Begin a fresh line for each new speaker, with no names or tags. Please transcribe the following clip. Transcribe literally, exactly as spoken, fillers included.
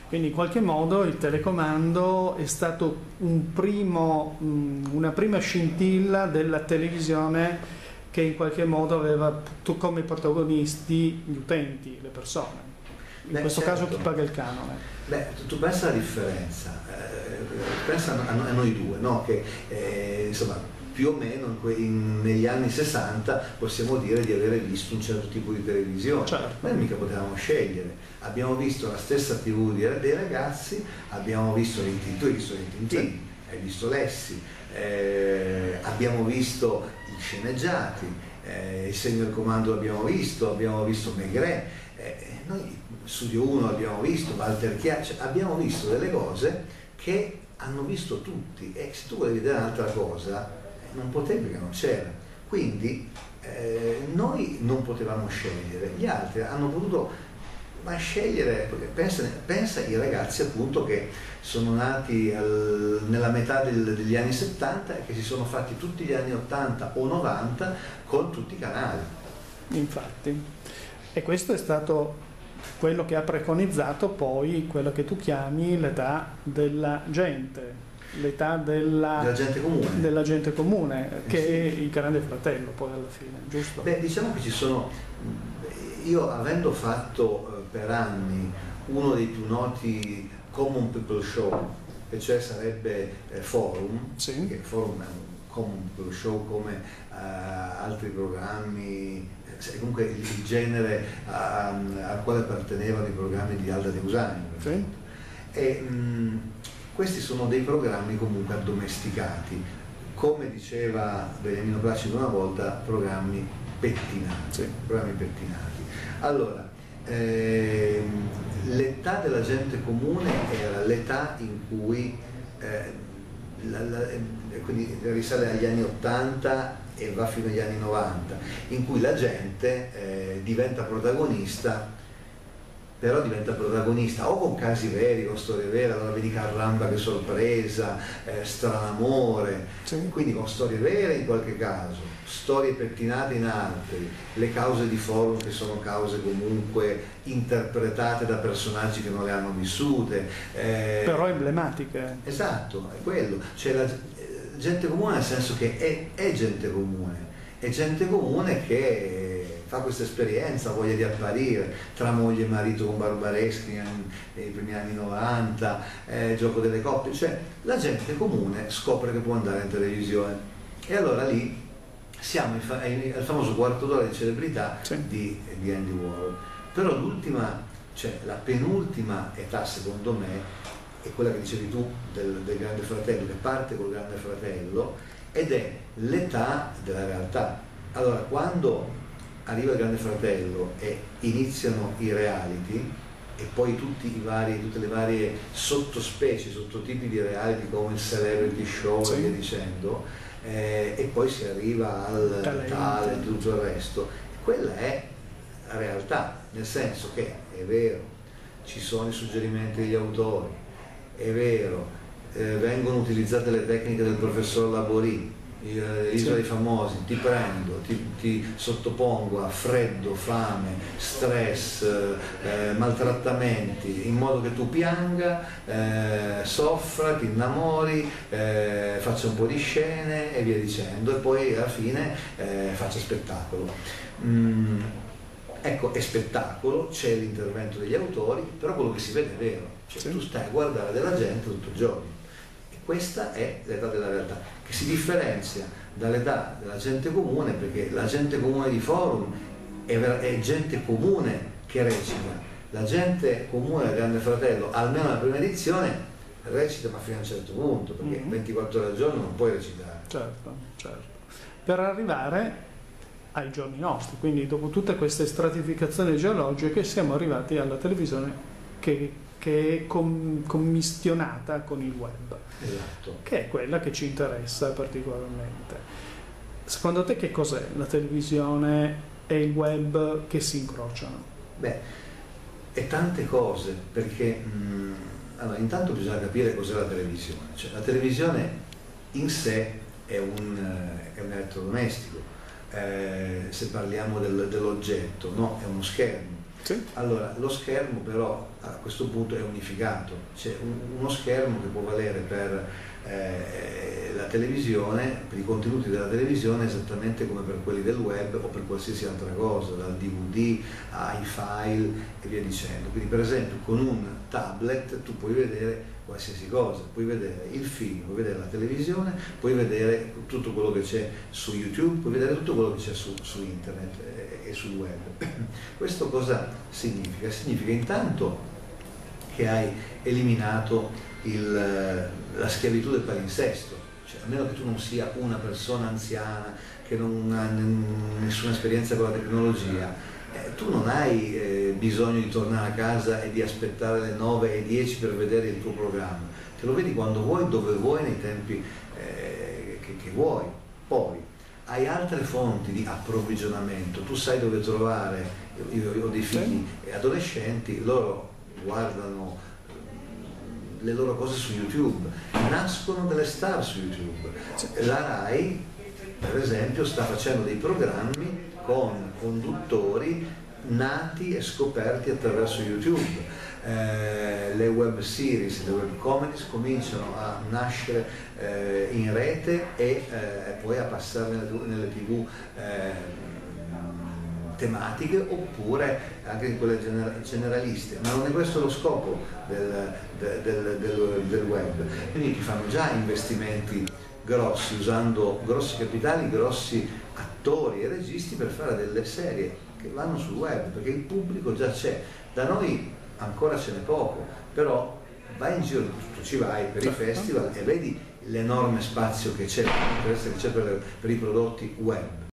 Quindi in qualche modo il telecomando è stato un primo, una prima scintilla della televisione che in qualche modo aveva come protagonisti gli utenti, le persone. In
Beh,
questo
certo.
caso chi paga il canone?
Beh, tu, tu pensa alla differenza, eh, pensa a, a noi due, no? Che eh, insomma più o meno in que, in, negli anni sessanta possiamo dire di avere visto un certo tipo di televisione.
Certo.
Noi mica potevamo scegliere, abbiamo visto la stessa tivù dei ragazzi, abbiamo visto Rintintin, tu hai visto Rintintin, sì. Hai visto Lessi, eh, abbiamo visto i sceneggiati, eh, il segno del comando l'abbiamo visto, abbiamo visto Maigret, eh, noi Studio uno abbiamo visto, Walter Chiari, cioè abbiamo visto delle cose che hanno visto tutti, e se tu vuoi vedere un'altra cosa non potevi perché non c'era, quindi eh, noi non potevamo scegliere, gli altri hanno potuto ma scegliere, perché pensa, pensa ai ragazzi appunto che sono nati al, nella metà del, degli anni settanta e che si sono fatti tutti gli anni ottanta o novanta con tutti i canali.
Infatti, e questo è stato quello che ha preconizzato poi quello che tu chiami l'età della gente, l'età della,
della gente comune,
della gente comune
eh
che
sì.
è il grande fratello poi alla fine, giusto?
Beh, diciamo che ci sono, io avendo fatto eh, per anni uno dei più noti Common People Show, che cioè sarebbe eh, Forum,
sì.
che Forum è un Common People Show come eh, altri programmi, eh, comunque il, il genere a, al quale appartenevano i programmi di Alda Neusani,
sì.
e mh, questi sono dei programmi comunque addomesticati, come diceva Beniamino Placido una volta, programmi pettinati, sì. programmi pettinati. Allora, ehm, l'età della gente comune era l'età in cui eh, la, la, quindi risale agli anni ottanta e va fino agli anni novanta, in cui la gente eh, diventa protagonista, però diventa protagonista o con casi veri, con storie vere, allora vedi Carramba che sorpresa, eh, Stranamore, sì. Quindi con storie vere in qualche caso, storie pettinate in altri, le cause di Forum che sono cause comunque interpretate da personaggi che non le hanno vissute. Eh,
però emblematiche.
Esatto, è quello, cioè la eh, gente comune nel senso che è, è gente comune, è gente comune che fa questa esperienza, voglia di apparire, tra moglie e marito con Barbareschi nei primi anni novanta, eh, gioco delle coppie, cioè la gente comune scopre che può andare in televisione e allora lì siamo al famoso quarto d'ora di celebrità, sì. di, di Andy Warhol. Però l'ultima, cioè la penultima età secondo me è quella che dicevi tu del, del Grande Fratello, che parte col Grande Fratello ed è l'età della realtà. Allora quando arriva il Grande Fratello e iniziano i reality e poi tutti i vari, tutte le varie sottospecie, sottotipi di reality come il celebrity show, sì. e via dicendo, eh, e poi si arriva al talent e tutto il resto, quella è la realtà, nel senso che è vero, ci sono i suggerimenti degli autori, è vero, eh, vengono utilizzate le tecniche del professor Laborie, Isola dei Famosi, ti prendo, ti, ti sottopongo a freddo, fame, stress, eh, maltrattamenti, in modo che tu pianga, eh, soffra, ti innamori, eh, faccia un po' di scene e via dicendo, e poi alla fine eh, faccia spettacolo. Mm, ecco, è spettacolo, c'è l'intervento degli autori, però quello che si vede è vero, cioè sì. tu stai a guardare della gente tutto il giorno. Questa è l'età della realtà, che si differenzia dall'età della gente comune, perché la gente comune di Forum è, è gente comune che recita, la gente comune del Grande Fratello, almeno nella prima edizione, recita ma fino a un certo punto, perché mm-hmm. ventiquattro ore al giorno non puoi recitare.
Certo, certo. Per arrivare ai giorni nostri, quindi dopo tutte queste stratificazioni geologiche siamo arrivati alla televisione che che è com- commistionata con il web,
esatto.
che è quella che ci interessa particolarmente. Secondo te che cos'è la televisione e il web che si incrociano?
Beh, è tante cose, perché mh, allora, intanto bisogna capire cos'è la televisione. Cioè, la televisione in sé è un, è un elettrodomestico, eh, se parliamo del, dell'oggetto, no? È uno schermo.
Sì.
Allora, lo schermo però a questo punto è unificato, c'è un, uno schermo che può valere per eh, la televisione, per i contenuti della televisione esattamente come per quelli del web o per qualsiasi altra cosa, dal D V D ai file e via dicendo. Quindi per esempio con un tablet tu puoi vedere qualsiasi cosa, puoi vedere il film, puoi vedere la televisione, puoi vedere tutto quello che c'è su YouTube, puoi vedere tutto quello che c'è su, su internet e, e sul web. Questo cosa significa? Significa intanto che hai eliminato il, la schiavitù del palinsesto, cioè, a meno che tu non sia una persona anziana che non ha nessuna esperienza con la tecnologia, eh, tu non hai eh, bisogno di tornare a casa e di aspettare le nove e dieci per vedere il tuo programma, te lo vedi quando vuoi, dove vuoi, nei tempi eh, che, che vuoi. Poi hai altre fonti di approvvigionamento, tu sai dove trovare, io, io ho dei figli adolescenti, loro guardano le loro cose su YouTube, nascono delle star su YouTube. La RAI per esempio sta facendo dei programmi con conduttori nati e scoperti attraverso YouTube. Eh, le web series, le web comedies cominciano a nascere eh, in rete e eh, poi a passare nelle, nelle tv eh, tematiche oppure anche in quelle gener generaliste, ma non è questo lo scopo del, del, del, del, del web. Quindi ti fanno già investimenti grossi, usando grossi capitali, grossi attori e registi per fare delle serie che vanno sul web, perché il pubblico già c'è. Da noi ancora ce n'è poco, però vai in giro, tu ci vai per i festival e vedi l'enorme spazio che c'è, l'interesse che c'è per, per i prodotti web.